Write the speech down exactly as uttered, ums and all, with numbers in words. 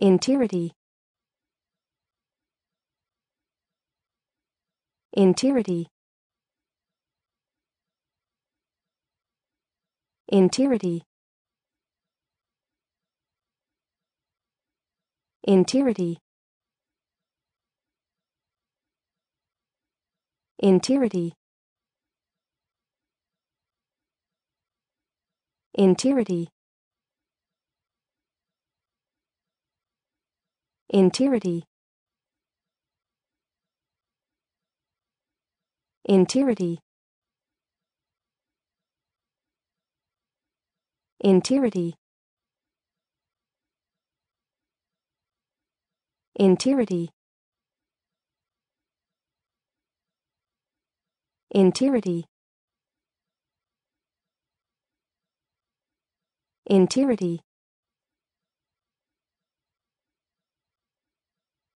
Entirity. Entirity. Entirity. Entirity. Entirity. Entirity. Entirity. Entirity. Entirity. Entirity. Entirity. Entirity.